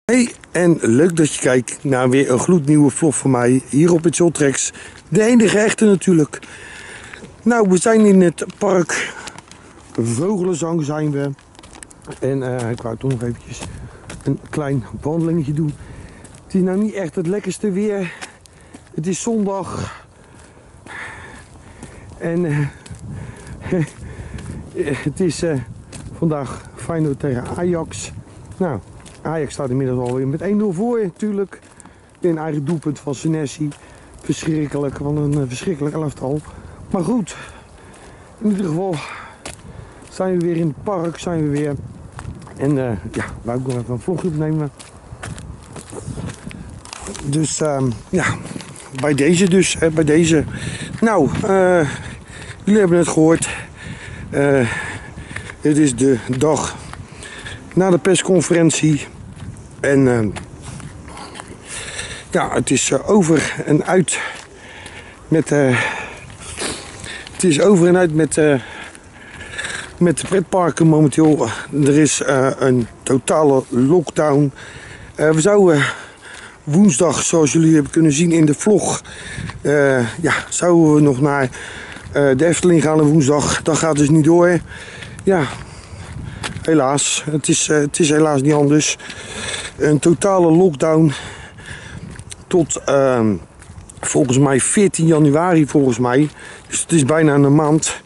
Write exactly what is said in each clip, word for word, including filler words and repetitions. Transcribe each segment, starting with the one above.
Hey, en leuk dat je kijkt naar weer een gloednieuwe vlog van mij hier op het Zoltrex. De enige echte natuurlijk. Nou, we zijn in het park Vogelenzang zijn we. En uh, ik wou toch nog eventjes een klein wandelingetje doen. Het is nou niet echt het lekkerste weer. Het is zondag. En uh, het is uh, vandaag Feyenoord tegen Ajax. Nou, Ajax staat inmiddels alweer met één nul voor natuurlijk. Een eigen doelpunt van Senesi. Verschrikkelijk, van een uh, verschrikkelijk elftal. Maar goed, in ieder geval zijn we weer in het park, zijn we weer. En uh, ja, wou ik nog even een vlogje opnemen. Dus uh, ja, bij deze dus, hè, bij deze. Nou, uh, jullie hebben het gehoord. Uh, het is de dag na de persconferentie. En uh, ja, het is uh, over en uit met... Uh, het is over en uit met... Uh, Met de pretparken momenteel. Er is uh, een totale lockdown. Uh, we zouden woensdag, zoals jullie hebben kunnen zien in de vlog, uh, ja, zouden we nog naar uh, de Efteling gaan op woensdag. Dat gaat dus niet door. Ja, helaas. Het is, uh, het is helaas niet anders. Een totale lockdown tot uh, volgens mij veertien januari volgens mij. Dus het is bijna een maand.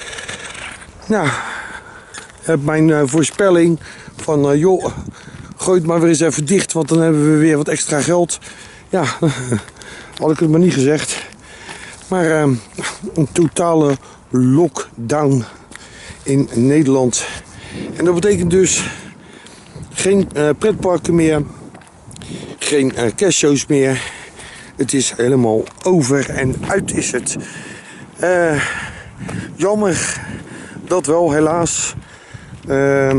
Nou, heb mijn uh, voorspelling van uh, joh, gooi het maar weer eens even dicht, want dan hebben we weer wat extra geld. Ja, had ik het maar niet gezegd. Maar uh, een totale lockdown in Nederland. En dat betekent dus geen uh, pretparken meer, geen uh, kerstshows meer. Het is helemaal over en uit is het. Uh, jammer. Dat wel, helaas. Uh,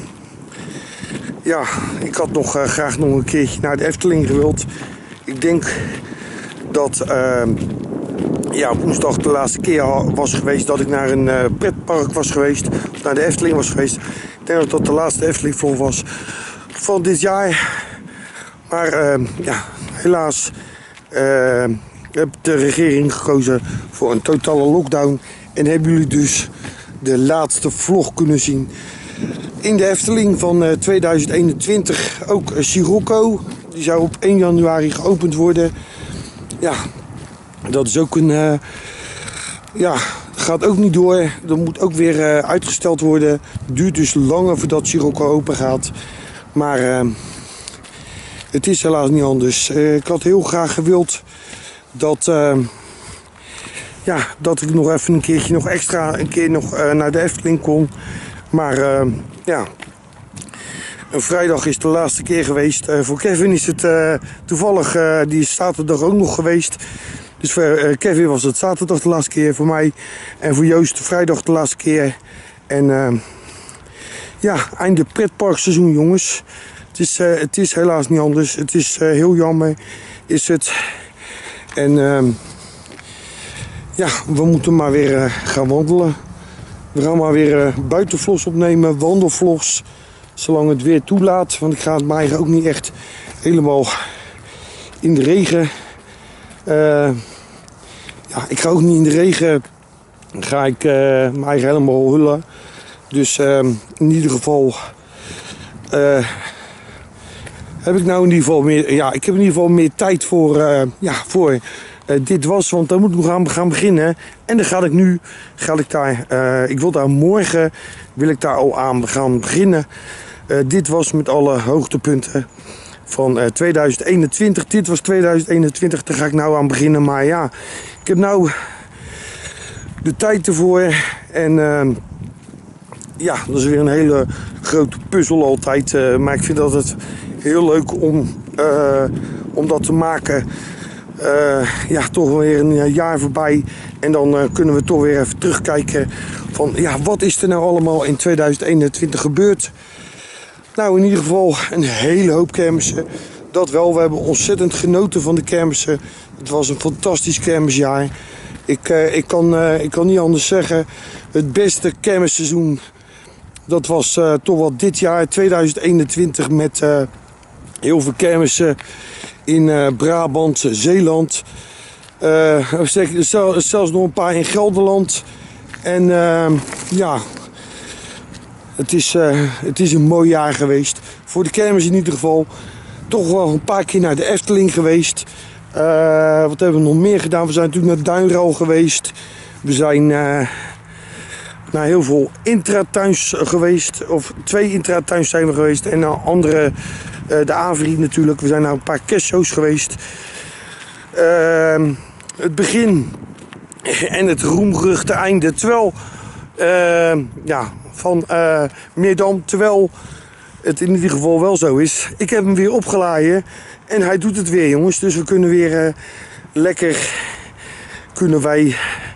ja, ik had nog uh, graag nog een keertje naar de Efteling gewild. Ik denk dat uh, ja, woensdag de laatste keer was geweest dat ik naar een uh, pretpark was geweest. Of naar de Efteling was geweest. Ik denk dat dat de laatste Efteling vlog was van dit jaar. Maar uh, ja, helaas uh, heeft de regering gekozen voor een totale lockdown. En hebben jullie dus de laatste vlog kunnen zien in de Efteling van uh, tweeduizend eenentwintig. Ook uh, Sirocco, die zou op één januari geopend worden. Ja, dat is ook een... Uh, ja, gaat ook niet door. Dat moet ook weer uh, uitgesteld worden. Het duurt dus langer voordat Sirocco open gaat. Maar uh, het is helaas niet anders. Uh, ik had heel graag gewild dat... Uh, Ja, dat ik nog even een keertje nog extra een keer nog uh, naar de Efteling kon. Maar uh, ja, een vrijdag is de laatste keer geweest. Uh, voor Kevin is het uh, toevallig, uh, die is zaterdag ook nog geweest. Dus voor uh, Kevin was het zaterdag de laatste keer, voor mij. En voor Joost de vrijdag de laatste keer. En uh, ja, einde pretparkseizoen jongens. Het is, uh, het is helaas niet anders. Het is uh, heel jammer, is het. En... Uh, Ja, we moeten maar weer uh, gaan wandelen. We gaan maar weer uh, buitenvlogs opnemen, wandelvlogs. Zolang het weer toelaat. Want ik ga het mij ook niet echt helemaal in de regen. Uh, ja, ik ga ook niet in de regen. Ga ik uh, mijn eigen helemaal hullen. Dus uh, in ieder geval... Uh, heb ik nou in ieder geval meer... Ja, ik heb in ieder geval meer tijd voor... Uh, ja, voor... Uh, dit was, want dan moet ik nog gaan, gaan beginnen. En dan ga ik nu, ga ik daar, uh, ik wil daar morgen, wil ik daar al aan gaan beginnen. Uh, dit was met alle hoogtepunten van uh, tweeduizend eenentwintig. Dit was tweeduizend eenentwintig, daar ga ik nou aan beginnen. Maar ja, ik heb nou de tijd ervoor. En uh, ja, dat is weer een hele grote puzzel altijd. Uh, maar ik vind dat het heel leuk om, uh, om dat te maken. Uh, ja, toch weer een jaar voorbij. En dan uh, kunnen we toch weer even terugkijken van, ja, wat is er nou allemaal in tweeduizend eenentwintig gebeurd? Nou, in ieder geval een hele hoop kermissen. Dat wel, we hebben ontzettend genoten van de kermissen. Het was een fantastisch kermisjaar. Ik, uh, ik, kan, uh, ik kan niet anders zeggen. Het beste kermisseizoen, dat was uh, toch wel dit jaar, tweeduizend eenentwintig, met... Uh, Heel veel kermissen in uh, Brabant, Zeeland. Uh, zelfs nog een paar in Gelderland. En uh, ja, het is, uh, het is een mooi jaar geweest. Voor de kermis in ieder geval. Toch wel een paar keer naar de Efteling geweest. Uh, wat hebben we nog meer gedaan? We zijn natuurlijk naar Duinruil geweest. We zijn uh, naar heel veel intratuins geweest. Of twee intratuins zijn we geweest. En naar andere, uh, de Avri natuurlijk. We zijn naar een paar kerstshows geweest. Uh, het begin en het roemgeruchte einde. Terwijl, uh, ja, van uh, Meerdam. Terwijl het in ieder geval wel zo is. Ik heb hem weer opgeladen. En hij doet het weer, jongens. Dus we kunnen weer uh, lekker... Kunnen wij...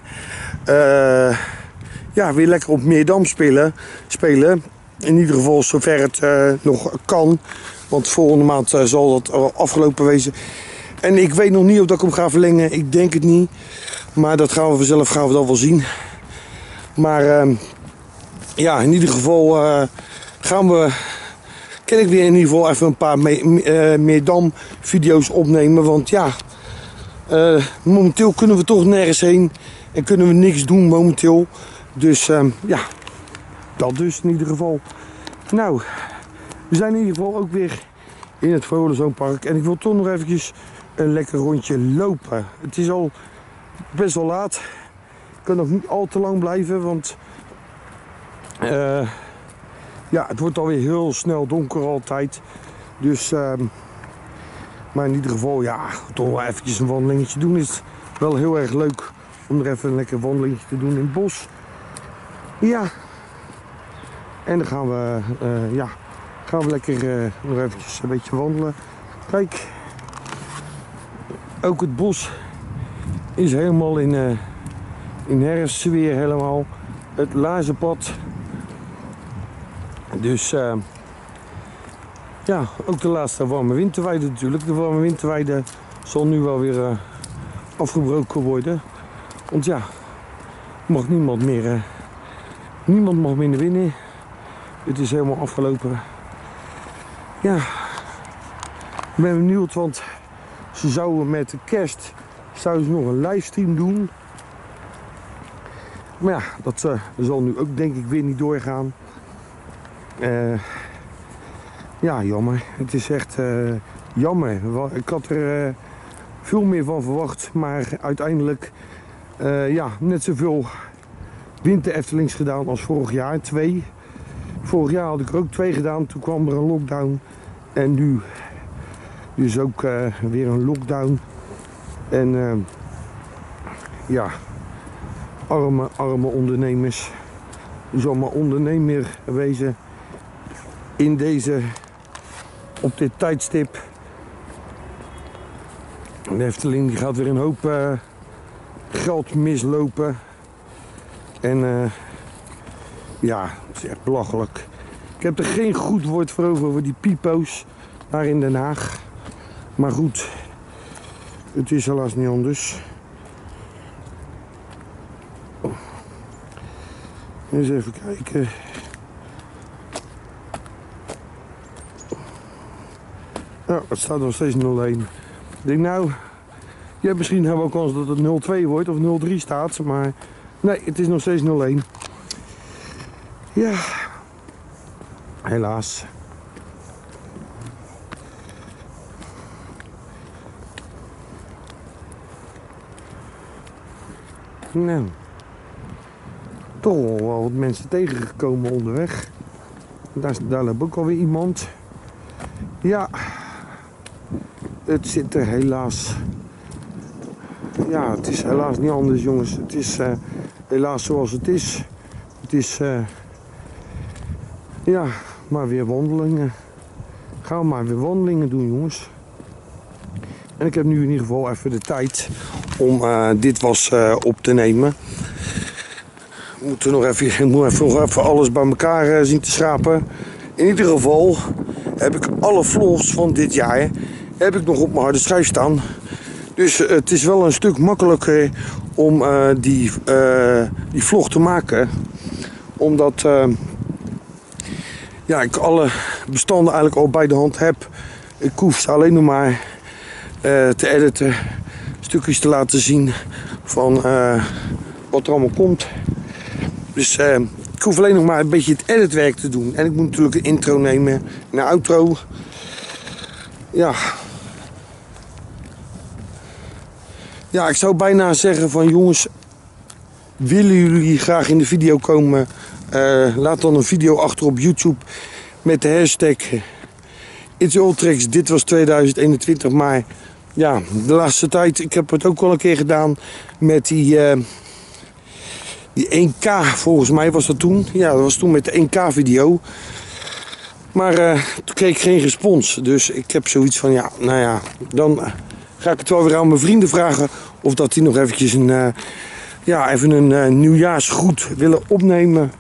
Uh, ja, weer lekker op Meerdam spelen. spelen. In ieder geval zover het uh, nog kan. Want volgende maand uh, zal dat al afgelopen wezen. En ik weet nog niet of dat ik hem ga verlengen. Ik denk het niet. Maar dat gaan we vanzelf gaan we dat wel zien. Maar uh, ja, in ieder geval uh, gaan we... Kan ik weer in ieder geval even een paar me uh, Meerdam video's opnemen. Want ja, uh, momenteel kunnen we toch nergens heen. En kunnen we niks doen momenteel. Dus uh, ja, dat dus in ieder geval. Nou, we zijn in ieder geval ook weer in het Vogelenzoonpark. En ik wil toch nog eventjes een lekker rondje lopen. Het is al best wel laat. Ik kan nog niet al te lang blijven, want... Uh, Ja, het wordt alweer heel snel donker altijd. Dus, uh, maar in ieder geval, ja, toch wel eventjes een wandelingetje doen. Is wel heel erg leuk om er even een lekker wandelingetje te doen in het bos. Ja. En dan gaan we, uh, ja, gaan we lekker uh, nog eventjes een beetje wandelen. Kijk, ook het bos is helemaal in, uh, in herfstsfeer helemaal. Het laarzenpad. Dus uh, ja, ook de laatste warme winterweide natuurlijk. De warme winterweide zal nu wel weer uh, afgebroken worden. Want ja, mag niemand meer, uh, niemand mag meer naar binnen. Het is helemaal afgelopen. Ja, ik ben benieuwd, want ze zouden met de kerst zouden ze nog een livestream doen. Maar ja, dat uh, zal nu ook denk ik weer niet doorgaan. Uh, ja, jammer. Het is echt uh, jammer. Ik had er uh, veel meer van verwacht, maar uiteindelijk uh, ja, net zoveel winter Eftelings gedaan als vorig jaar. Twee. Vorig jaar had ik er ook twee gedaan, toen kwam er een lockdown. En nu dus ook uh, weer een lockdown. En uh, ja, arme, arme ondernemers. Je zal maar ondernemer wezen. In deze, op dit tijdstip. De Efteling die gaat weer een hoop uh, geld mislopen. En uh, ja, het is echt belachelijk. Ik heb er geen goed woord voor over, over die pipo's daar in Den Haag. Maar goed, het is helaas niet anders. Eens even kijken. Ja, het staat nog steeds nul een. Ik denk nou, je hebt misschien wel kans dat het nul twee wordt of nul drie staat, maar nee, het is nog steeds nul een. Ja, helaas. Nou, toch wel wat mensen tegengekomen onderweg. Daar, daar loopt ook alweer iemand. Ja, het zit er helaas. Ja, het is helaas niet anders, jongens. Het is uh, helaas zoals het is. Het is, uh, ja, maar weer wandelingen. Gaan we maar weer wandelingen doen, jongens. En ik heb nu in ieder geval even de tijd om uh, dit was uh, op te nemen. We moeten nog even, ik moet even, nog even alles bij elkaar uh, zien te schrapen. In ieder geval heb ik alle vlogs van dit jaar heb ik nog op mijn harde schijf staan. Dus uh, het is wel een stuk makkelijker om uh, die, uh, die vlog te maken. Omdat uh, ja, ik alle bestanden eigenlijk al bij de hand heb. Ik hoef ze alleen nog maar uh, te editen. Stukjes te laten zien van uh, wat er allemaal komt. Dus uh, ik hoef alleen nog maar een beetje het editwerk te doen. En ik moet natuurlijk een intro nemen en een outro. Ja. Ja, ik zou bijna zeggen van jongens, willen jullie graag in de video komen? Uh, laat dan een video achter op YouTube met de hashtag It's Ultrex. Dit was tweeduizend eenentwintig, maar ja, de laatste tijd, ik heb het ook wel een keer gedaan met die, uh, die één K, volgens mij was dat toen. Ja, dat was toen met de één K video. Maar uh, toen kreeg ik geen respons. Dus ik heb zoiets van, ja, nou ja, dan uh, ga ik het wel weer aan mijn vrienden vragen of dat die nog eventjes een, uh, ja, even een uh, nieuwjaarsgroet willen opnemen.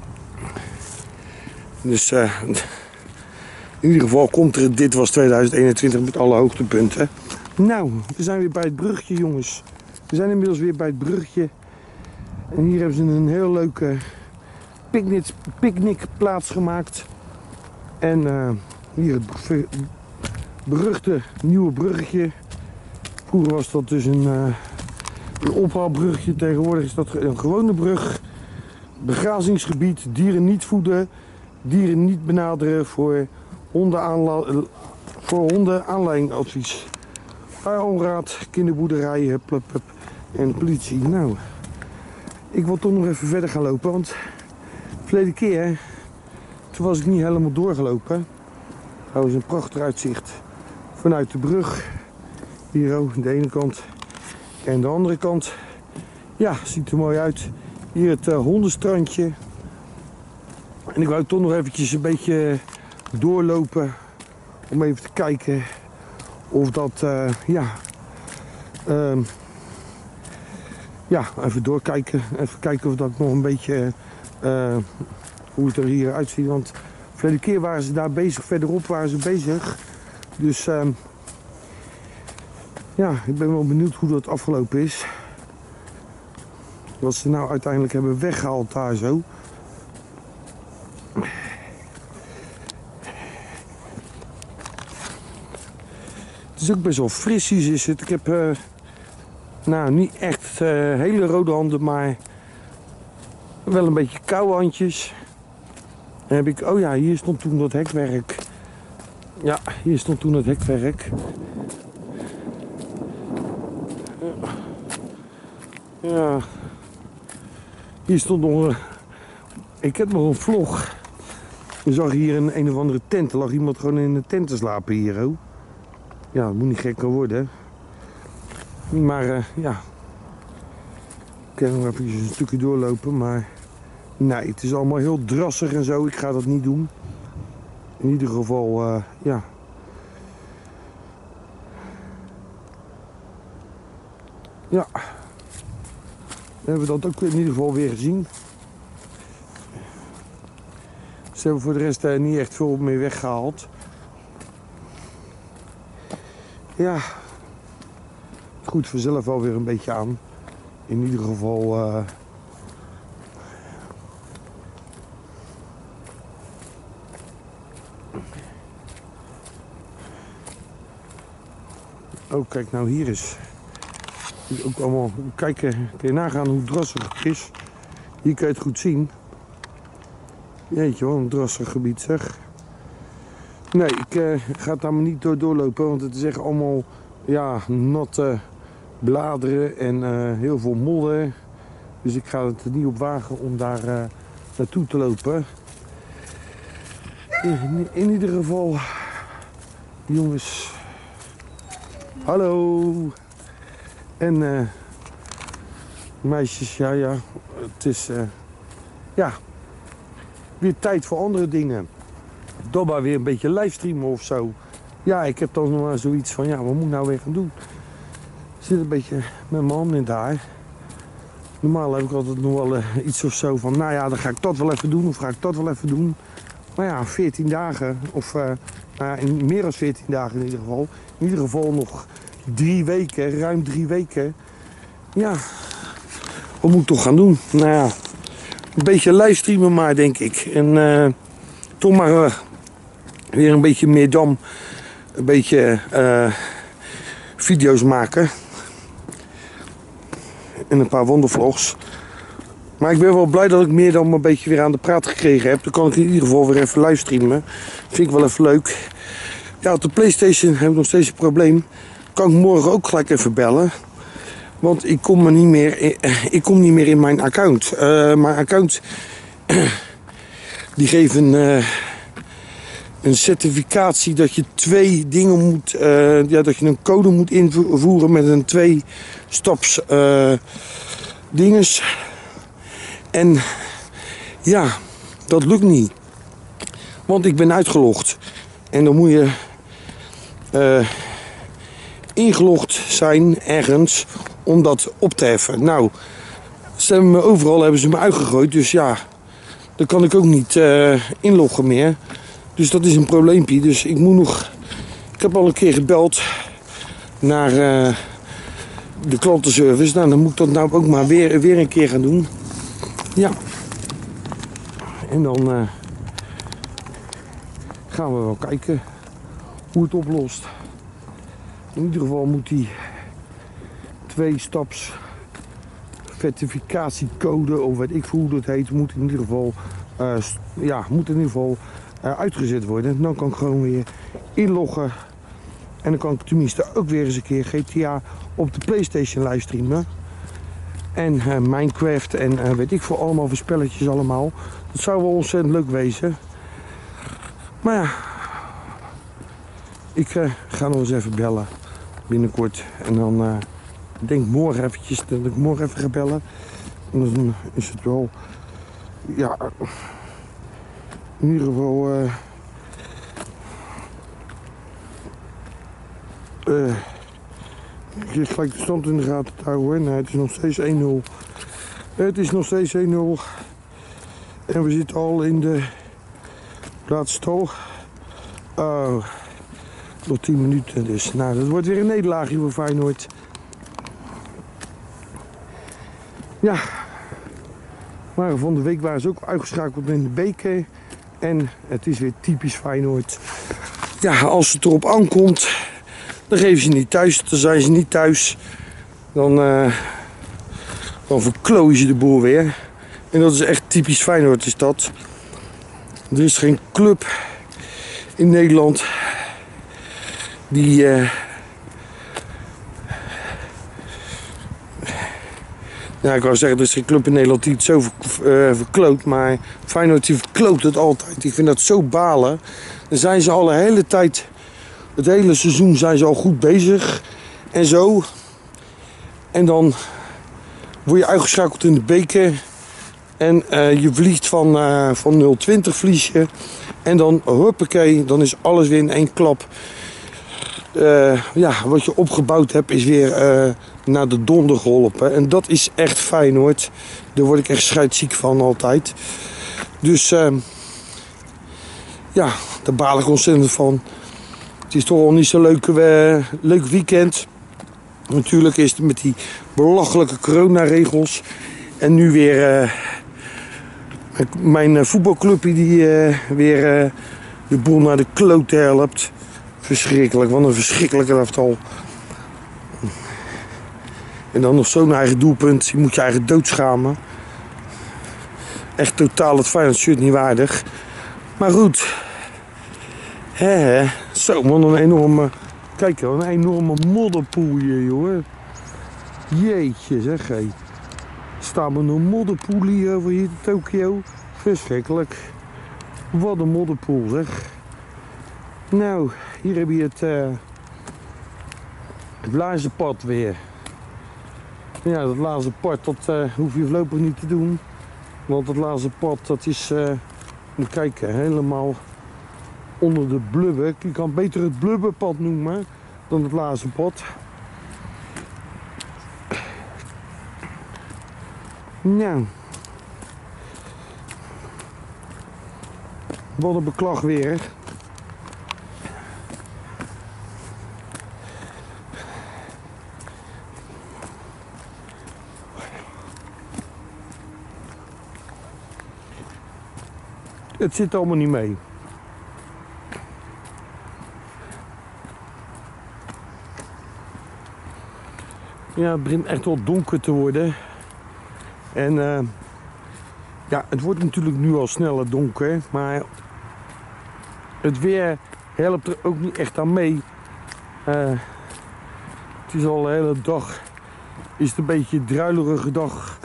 Dus uh, in ieder geval komt er, dit was tweeduizend eenentwintig met alle hoogtepunten. Nou, we zijn weer bij het bruggetje, jongens. We zijn inmiddels weer bij het bruggetje. En hier hebben ze een heel leuke picknick, picknickplaats gemaakt. En uh, hier het beruchte nieuwe bruggetje. Vroeger was dat dus een, uh, een ophaalbruggetje. Tegenwoordig is dat een gewone brug. Begrazingsgebied, dieren niet voeden, dieren niet benaderen voor honden, voor honden aanleidingadvies. Onraad, kinderboerderijen, plup, plup, en politie. Nou, ik wil toch nog even verder gaan lopen, want de verleden keer, toen was ik niet helemaal doorgelopen. Trouwens een prachtig uitzicht vanuit de brug. Hier ook, de ene kant en de andere kant. Ja, ziet er mooi uit. Hier het uh, hondenstrandje. En ik wou toch nog eventjes een beetje doorlopen om even te kijken of dat, uh, ja, uh, ja, even doorkijken. Even kijken of dat nog een beetje, uh, hoe het er hier uitziet. Want de vorige keer waren ze daar bezig, verderop waren ze bezig. Dus, uh, ja, ik ben wel benieuwd hoe dat afgelopen is. Wat ze nou uiteindelijk hebben weggehaald daar zo. Het is ook best wel frissies is het. Ik heb uh, nou niet echt uh, hele rode handen, maar wel een beetje koude handjes. Dan heb ik, oh ja, hier stond toen dat hekwerk. Ja, hier stond toen het hekwerk. Ja. Hier stond nog een, ik heb nog een vlog. Je zag hier een een of andere tent. Er lag iemand gewoon in een tent te slapen hier. Oh. Ja, dat moet niet gekker worden. Maar uh, ja. Ik kan nog even een stukje doorlopen. Maar nee, het is allemaal heel drassig en zo. Ik ga dat niet doen. In ieder geval, uh, ja. Ja. Dan hebben we dat ook in ieder geval weer gezien. Ze hebben voor de rest uh, niet echt veel meer weggehaald. Ja, het goed vanzelf wel weer een beetje aan. In ieder geval. Uh... Oh, kijk nou hier is. Ook allemaal kijken, kun je nagaan hoe drassig het is. Hier kan je het goed zien. Jeetje, wat een drassig gebied zeg. Nee, ik uh, ga het daar maar niet door doorlopen, want het is echt allemaal ja, natte bladeren en uh, heel veel modder. Dus ik ga het er niet op wagen om daar uh, naartoe te lopen. In, in ieder geval, jongens, hallo. En uh, meisjes, ja, ja, het is uh, ja, weer tijd voor andere dingen. Dan maar weer een beetje livestreamen of zo. Ja, ik heb dan nog maar zoiets van, ja, wat moet ik nou weer gaan doen? Ik zit een beetje met mijn handen in het haar. Normaal heb ik altijd nog wel uh, iets of zo van, nou ja, dan ga ik dat wel even doen of ga ik dat wel even doen. Maar ja, veertien dagen, of uh, nou ja, in meer dan veertien dagen in ieder geval. In ieder geval nog drie weken, ruim drie weken. Ja, wat moet ik toch gaan doen? Nou ja, een beetje livestreamen maar, denk ik. En uh, toch maar uh, weer een beetje meer dan een beetje uh, video's maken. En een paar wondervlogs. Maar ik ben wel blij dat ik meer dan een beetje weer aan de praat gekregen heb. Dan kan ik in ieder geval weer even livestreamen. Vind ik wel even leuk. Ja, op de PlayStation heb ik nog steeds een probleem. Kan ik morgen ook gelijk even bellen. Want ik kom, me niet, meer in, ik kom niet meer in mijn account. Uh, mijn account... die geven uh, een certificatie dat je twee dingen moet... Uh, ja, dat je een code moet invoeren met een twee staps uh, dinges. En ja, dat lukt niet. Want ik ben uitgelogd. En dan moet je uh, ingelogd zijn ergens om dat op te heffen. Nou, ze hebben me overal hebben ze me uitgegooid. Dus ja, dan kan ik ook niet uh, inloggen meer. Dus dat is een probleempje. Dus ik moet nog... Ik heb al een keer gebeld naar uh, de klantenservice. Nou, dan moet ik dat nou ook maar weer, weer een keer gaan doen. Ja. En dan uh, gaan we wel kijken hoe het oplost. In ieder geval moet die twee staps certificatiecode, of weet ik hoe dat heet, moet in ieder geval, uh, ja, moet in ieder geval uh, uitgezet worden. Dan kan ik gewoon weer inloggen. En dan kan ik tenminste ook weer eens een keer G T A op de PlayStation livestreamen. En uh, Minecraft en uh, weet ik veel allemaal voor spelletjes allemaal. Dat zou wel ontzettend leuk wezen. Maar ja, ik uh, ga nog eens even bellen binnenkort. En dan uh, denk ik morgen eventjes dat ik morgen even ga bellen. En dan is het wel, ja, in ieder geval... Uh, uh, je gelijk de stand in de gaten te houden. Nee, het is nog steeds één nul. Het is nog steeds één nul. En we zitten al in de laatste stal. Oh, nog tien minuten dus. Nou, dat wordt weer een nederlaagje voor Feyenoord. Ja. Maar van de week waren ze ook uitgeschakeld in de beker. En het is weer typisch Feyenoord. Ja, als het erop aankomt, dan geven ze niet thuis. Dan zijn ze niet thuis. Dan, uh, dan verklooien ze de boel weer. En dat is echt typisch Feyenoord is dat. Er is geen club in Nederland die... Uh, ja, ik wou zeggen, er is geen club in Nederland die het zo ver, uh, verkloot. Maar Feyenoord die verkloot het altijd. Ik vind dat zo balen. Dan zijn ze al de hele tijd... Het hele seizoen zijn ze al goed bezig. En zo. En dan word je uitgeschakeld in de beker. En uh, je vliegt van, uh, van nul twintig vlies je. En dan, hoppakee, dan is alles weer in één klap. Uh, ja, wat je opgebouwd hebt is weer uh, naar de donder geholpen. En dat is echt Feyenoord. Daar word ik echt scheidsziek van altijd. Dus uh, ja, daar baal ik ontzettend van. Het is toch al niet zo'n leuk, uh, leuk weekend. Natuurlijk is het met die belachelijke coronaregels. En nu weer uh, mijn uh, voetbalclubje die uh, weer uh, de boel naar de klote helpt. Verschrikkelijk, wat een verschrikkelijke elftal. En dan nog zo'n eigen doelpunt. Je moet je eigen doodschamen. Echt totaal het Feyenoord shirt niet waardig. Maar goed. He, he. Zo, man, een enorme... Kijk, een enorme modderpoel hier, jongen. Jeetje, zeg, hé. Staan we een modderpoel hier over hier in Tokio? Verschrikkelijk. Wat een modderpoel, zeg. Nou, hier heb je het, uh, het laarzenpad weer. Ja, dat laarzenpad, dat uh, hoef je voorlopig niet te doen. Want het laarzenpad, dat is, uh, moet kijken, helemaal onder de blubber. Je kan beter het blubberpad noemen dan het laarzenpad. Nou. Wat een beklag weer. Het zit allemaal niet mee. Ja, het begint echt wel donker te worden. En uh, ja, het wordt natuurlijk nu al sneller donker, maar het weer helpt er ook niet echt aan mee. Uh, het is al de hele dag, is het een beetje een druilerige dag.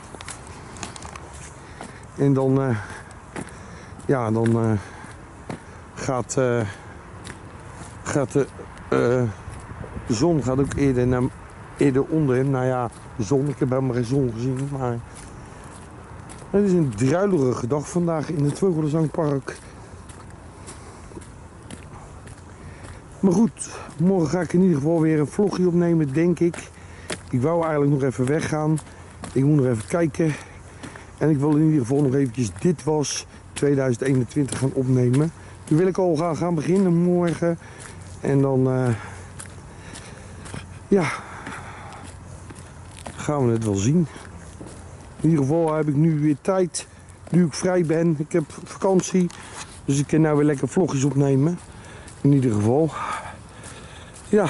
En dan, uh, ja, dan uh, gaat, uh, gaat de, uh, de zon gaat ook eerder, naar, eerder onder. Nou ja, de zon, ik heb helemaal geen zon gezien, maar het is een druilerige dag vandaag in het Vogelenzangpark. Maar goed, morgen ga ik in ieder geval weer een vlogje opnemen, denk ik. Ik wou eigenlijk nog even weggaan. Ik moet nog even kijken. En ik wil in ieder geval nog eventjes Dit Was tweeduizend eenentwintig gaan opnemen. Nu wil ik al gaan, gaan beginnen morgen. En dan, uh, ja, gaan we het wel zien. In ieder geval heb ik nu weer tijd. Nu ik vrij ben. Ik heb vakantie. Dus ik kan nou weer lekker vlogjes opnemen. In ieder geval. Ja.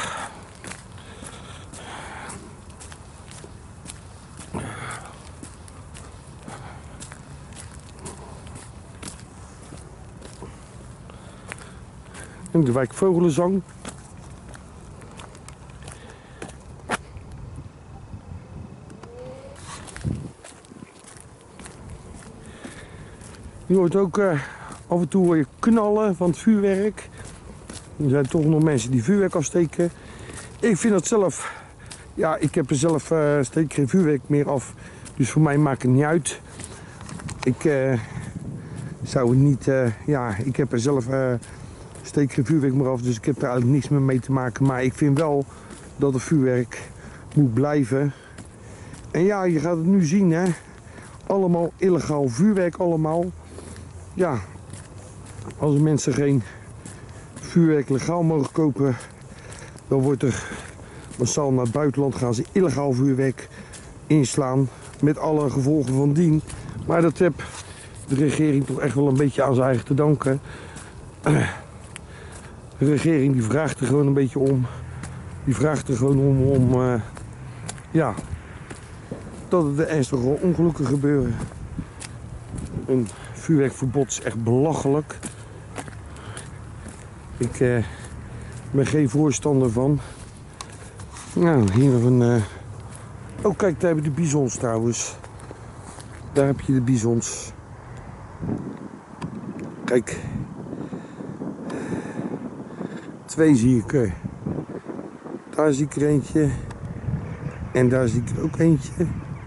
En de wijk Vogelenzang. Je hoort ook uh, af en toe weer knallen van het vuurwerk. Er zijn toch nog mensen die vuurwerk afsteken. Ik vind dat zelf, ja, ik heb er zelf uh, steek geen vuurwerk meer af. Dus voor mij maakt het niet uit. Ik uh, zou het niet, uh, ja, ik heb er zelf uh, steek geen vuurwerk meer af. Dus ik heb er eigenlijk niks meer mee te maken. Maar ik vind wel dat het vuurwerk moet blijven. En ja, je gaat het nu zien, hè. Allemaal illegaal vuurwerk allemaal. Ja, als mensen geen vuurwerk legaal mogen kopen, dan wordt er massaal naar het buitenland gaan ze illegaal vuurwerk inslaan. Met alle gevolgen van dien. Maar dat heb de regering toch echt wel een beetje aan zijn eigen te danken. De regering die vraagt er gewoon een beetje om. Die vraagt er gewoon om, om uh, ja, dat er ernstige ongelukken gebeuren. Een vuurwerkverbod is echt belachelijk. Ik uh, ben geen voorstander van. Nou, hier nog een... Uh... Oh kijk, daar hebben de bisons trouwens. Daar heb je de bisons. Kijk. Twee zie ik er. Daar zie ik er eentje. En daar zie ik er ook eentje.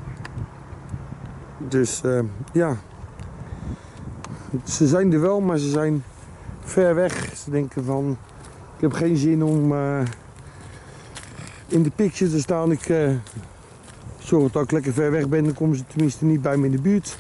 Dus uh, ja. Ze zijn er wel, maar ze zijn ver weg. Ze denken van, ik heb geen zin om uh, in de picture te staan. Ik uh, zorg dat ik lekker ver weg ben, dan komen ze tenminste niet bij me in de buurt.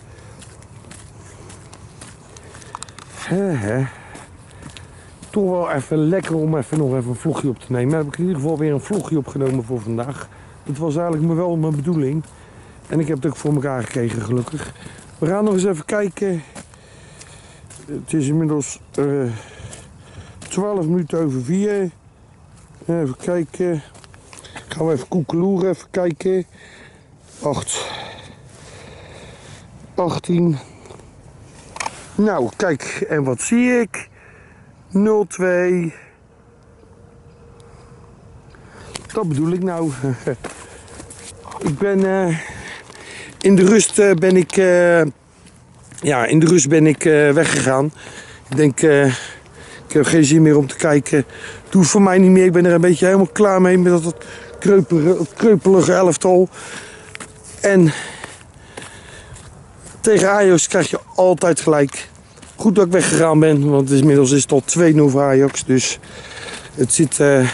He, he. Toch wel even lekker om even nog even een vlogje op te nemen. Dan heb ik in ieder geval weer een vlogje opgenomen voor vandaag. Dat was eigenlijk me wel mijn bedoeling. En ik heb het ook voor elkaar gekregen, gelukkig. We gaan nog eens even kijken. Het is inmiddels uh, twaalf minuten over vier. Even kijken. Gaan we even koekeloeren, even kijken. acht. achttien. Nou, kijk, en wat zie ik? nul twee. Dat bedoel ik nou. Ik ben uh, in de rust uh, ben ik uh, ja, in de rust ben ik uh, weggegaan. Ik denk, uh, ik heb geen zin meer om te kijken. Het hoeft voor mij niet meer. Ik ben er een beetje helemaal klaar mee met dat kreupelige elftal. En tegen Ajax krijg je altijd gelijk. Goed dat ik weggegaan ben, want inmiddels is het al twee nul voor Ajax. Dus het zit... Uh,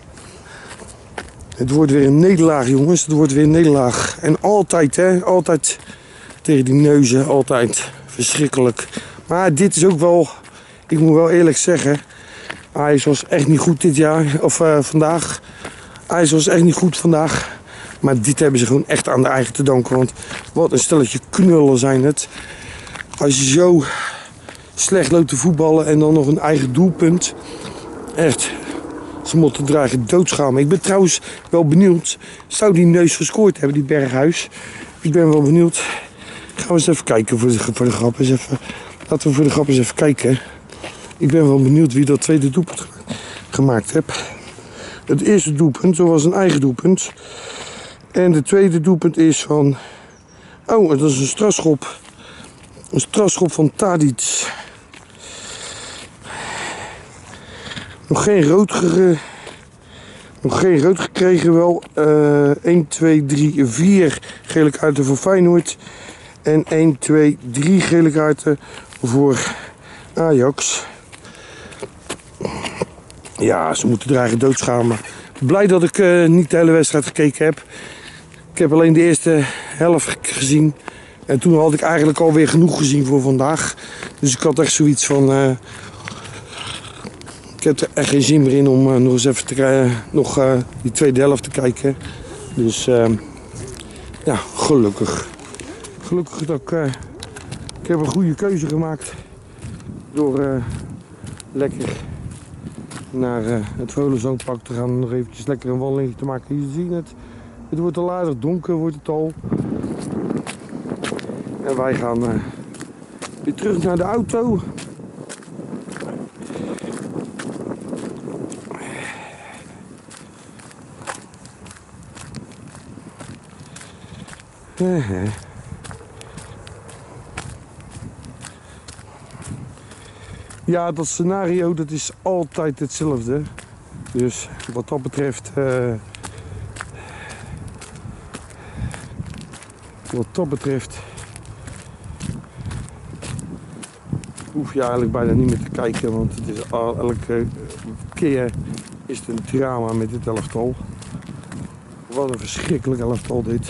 het wordt weer een nederlaag, jongens. Het wordt weer een nederlaag. En altijd, hè. Altijd tegen die neuzen. Altijd verschrikkelijk. Maar dit is ook wel... Ik moet wel eerlijk zeggen... Ajax was echt niet goed dit jaar. Of uh, vandaag. Ajax was echt niet goed vandaag. Maar dit hebben ze gewoon echt aan de eigen te danken. Want wat een stelletje knullen zijn het. Als je zo slecht loopt te voetballen en dan nog een eigen doelpunt. Echt Ze moeten dragen doodschamen. Ik ben trouwens wel benieuwd. Zou die neus gescoord hebben, die Berghuis? Ik ben wel benieuwd. Gaan we eens even kijken voor de, voor de grap. Eens even, laten we voor de grap eens even kijken. Ik ben wel benieuwd wie dat tweede doelpunt gemaakt heeft. Het eerste doelpunt, dat was een eigen doelpunt. En de tweede doelpunt is van... Oh, dat is een strafschop. Een strafschop van Tadic. Nog geen rood gekregen. Nog geen rood gekregen wel. Uh, één, twee, drie, vier gele kaarten voor Feyenoord. En één, twee, drie gele kaarten voor Ajax. Ja, ze moeten dragen doodschamen. Blij dat ik uh, niet de hele wedstrijd gekeken heb. Ik heb alleen de eerste helft gezien. En toen had ik eigenlijk alweer genoeg gezien voor vandaag. Dus ik had echt zoiets van... Uh, ik heb er echt geen zin meer in om uh, nog eens even te, uh, nog, uh, die tweede helft te kijken. Dus uh, ja, gelukkig. Gelukkig dat ik... Uh, ik heb een goede keuze gemaakt. Door uh, lekker naar uh, het Volenzangpark te gaan. Nog eventjes lekker een wandeling te maken. Je ziet het. Het wordt al aardig donker, wordt het al. En wij gaan uh, weer terug naar de auto. Uh-huh. Ja, dat scenario dat is altijd hetzelfde. Dus wat dat betreft... Uh, wat dat betreft... hoef je eigenlijk bijna niet meer te kijken. Want het is al, elke keer is het een drama met dit elftal. Wat een verschrikkelijk elftal dit.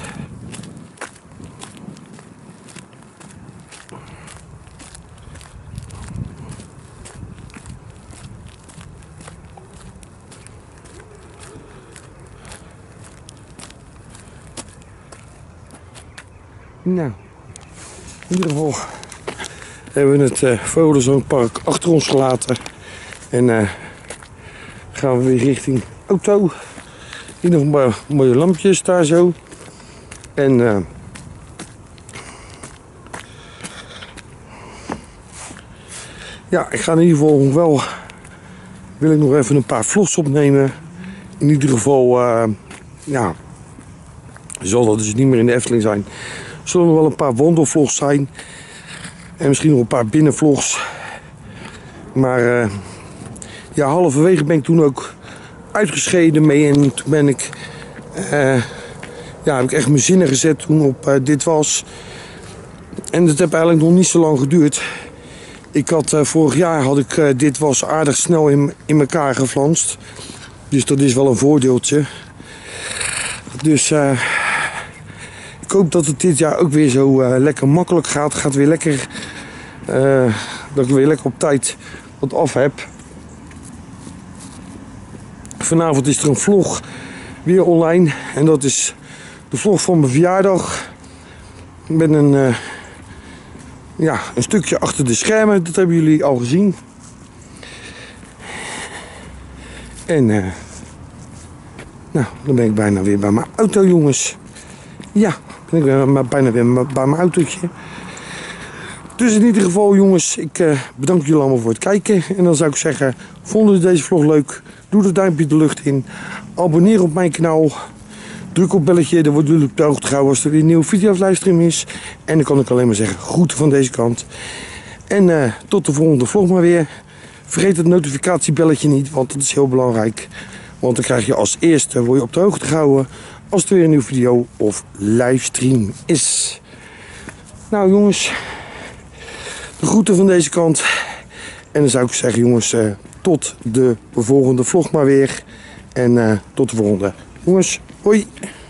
Nou, in ieder geval hebben we het uh, Volenzangpark achter ons gelaten. En uh, gaan we weer richting auto. Hier nog een paar mooie lampjes daar zo. En uh, ja, ik ga in ieder geval nog wel... wil ik nog even een paar vlogs opnemen. In ieder geval, uh, ja, zal dat dus niet meer in de Efteling zijn. Zullen er wel een paar wandelvlogs zijn. En misschien nog een paar binnenvlogs. Maar uh, ja, halverwege ben ik toen ook uitgescheiden mee. En toen ben ik, uh, ja, heb ik echt mijn zinnen gezet toen op uh, Dit Was. En dat heeft eigenlijk nog niet zo lang geduurd. Ik had, uh, vorig jaar had ik uh, Dit Was aardig snel in, in elkaar geflanst. Dus dat is wel een voordeeltje. Dus... Uh, ik hoop dat het dit jaar ook weer zo uh, lekker makkelijk gaat. Gaat weer lekker, uh, dat ik weer lekker op tijd wat af heb. Vanavond is er een vlog weer online. En dat is de vlog van mijn verjaardag. Ik ben een, uh, ja, een stukje achter de schermen. Dat hebben jullie al gezien. En uh, nou, dan ben ik bijna weer bij mijn auto, jongens. Ja, ik ben bijna weer bij mijn autootje. Dus in ieder geval, jongens, ik uh, bedank jullie allemaal voor het kijken. En dan zou ik zeggen, vonden jullie deze vlog leuk? Doe het duimpje de lucht in. Abonneer op mijn kanaal. Druk op belletje, dan wordt jullie op de hoogte gehouden als er weer een nieuwe video of livestream is. En dan kan ik alleen maar zeggen, groeten van deze kant. En uh, tot de volgende vlog maar weer. Vergeet het notificatiebelletje niet, want dat is heel belangrijk. Want dan krijg je als eerste, word je op de hoogte gehouden als er weer een nieuwe video of livestream is. Nou jongens, de groeten van deze kant. En dan zou ik zeggen jongens, uh, tot de volgende vlog maar weer. En uh, tot de volgende. Jongens, hoi!